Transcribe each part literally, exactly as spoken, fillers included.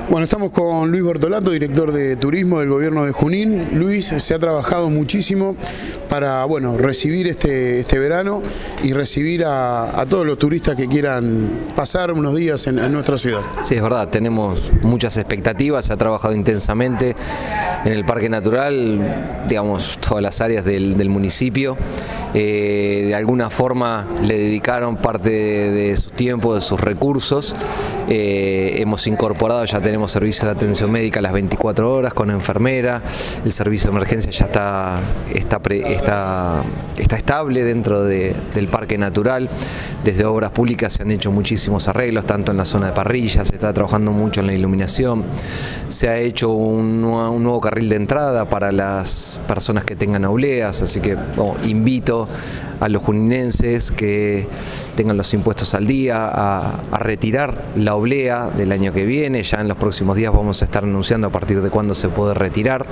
Bueno, estamos con Luis Bortolato, director de turismo del gobierno de Junín. Luis, se ha trabajado muchísimo para, bueno, recibir este, este verano y recibir a, a todos los turistas que quieran pasar unos días en, en nuestra ciudad. Sí, es verdad, tenemos muchas expectativas, se ha trabajado intensamente en el Parque Natural, digamos, todas las áreas del, del municipio. Eh, de alguna forma le dedicaron parte de, de su tiempo, de sus recursos. Eh, hemos incorporado, ya tenemos servicios de atención médica a las veinticuatro horas con enfermera, el servicio de emergencia ya está, está, pre, está, está estable dentro de, del Parque Natural. Desde obras públicas se han hecho muchísimos arreglos, tanto en la zona de parrillas, se está trabajando mucho en la iluminación, se ha hecho un, un nuevo carril de entrada para las personas que tengan obleas, así que bueno, invito a los juninenses que tengan los impuestos al día a, a retirar la oblea del año que viene. Ya en los próximos días vamos a estar anunciando a partir de cuándo se puede retirar.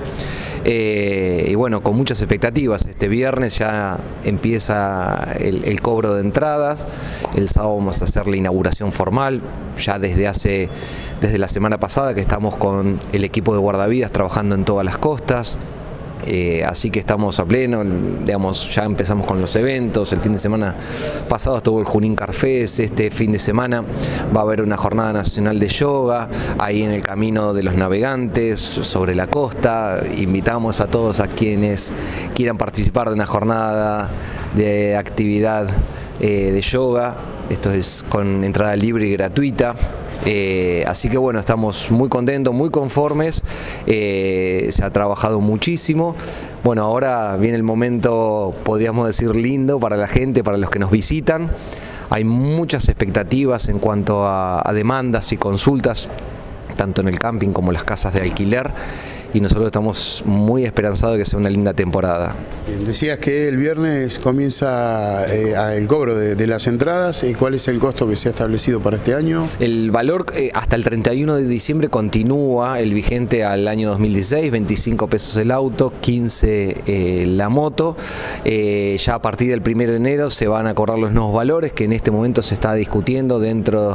Eh, y bueno, con muchas expectativas. Este viernes ya empieza el, el cobro de entradas. El sábado vamos a hacer la inauguración formal. Ya desde hace, desde la semana pasada que estamos con el equipo de guardavidas trabajando en todas las costas. Eh, así que estamos a pleno, digamos, ya empezamos con los eventos. El fin de semana pasado estuvo el Junín Car Fest. Este fin de semana va a haber una jornada nacional de yoga ahí en el Camino de los Navegantes sobre la costa. Invitamos a todos a quienes quieran participar de una jornada de actividad eh, de yoga. Esto es con entrada libre y gratuita. Eh, así que bueno, estamos muy contentos, muy conformes, eh, se ha trabajado muchísimo. Bueno, ahora viene el momento, podríamos decir, lindo para la gente, para los que nos visitan. Hay muchas expectativas en cuanto a, a demandas y consultas, tanto en el camping como en las casas de alquiler. Y nosotros estamos muy esperanzados de que sea una linda temporada. Bien, decías que el viernes comienza eh, el cobro de, de las entradas. ¿Cuál es el costo que se ha establecido para este año? El valor eh, hasta el treinta y uno de diciembre continúa el vigente al año dos mil dieciséis, veinticinco pesos el auto, quince eh, la moto. Eh, ya a partir del primero de enero se van a acordar los nuevos valores que en este momento se está discutiendo dentro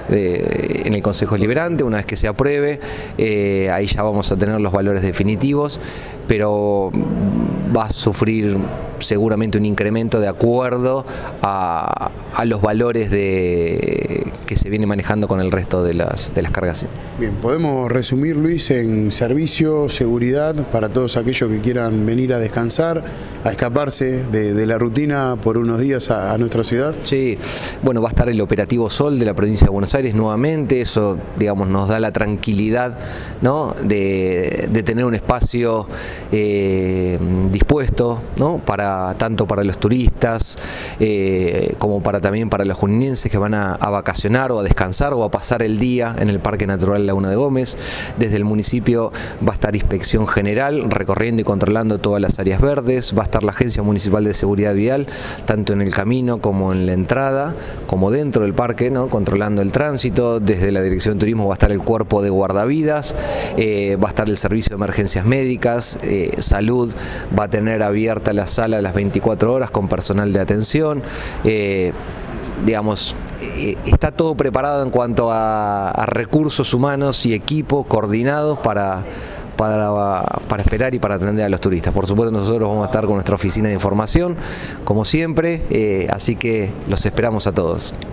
de, en el Consejo Deliberante. Una vez que se apruebe, eh, ahí ya vamos a tener los valores valores definitivos, pero va a sufrir seguramente un incremento de acuerdo a, a los valores de, que se viene manejando con el resto de las, de las cargas. Bien, podemos resumir, Luis, en servicio, seguridad para todos aquellos que quieran venir a descansar, a escaparse de, de la rutina por unos días a, a nuestra ciudad. Sí, bueno, va a estar el operativo Sol de la provincia de Buenos Aires nuevamente. Eso, digamos, nos da la tranquilidad, ¿no?, de, de tener un espacio eh, dispuesto, ¿no?, para tanto para los turistas eh, como para también para los juninenses que van a, a vacacionar o a descansar o a pasar el día en el Parque Natural Laguna de Gómez. Desde el municipio va a estar inspección general recorriendo y controlando todas las áreas verdes. Va a estar la Agencia Municipal de Seguridad Vial tanto en el camino como en la entrada como dentro del parque, ¿no?, controlando el tránsito. Desde la Dirección de Turismo va a estar el cuerpo de guardavidas, eh, va a estar el servicio de emergencias médicas, eh, salud va a tener abierta la sala a las veinticuatro horas con personal de atención. Eh, digamos, eh, está todo preparado en cuanto a, a recursos humanos y equipo coordinados para, para, para esperar y para atender a los turistas. Por supuesto, nosotros vamos a estar con nuestra oficina de información, como siempre, eh, así que los esperamos a todos.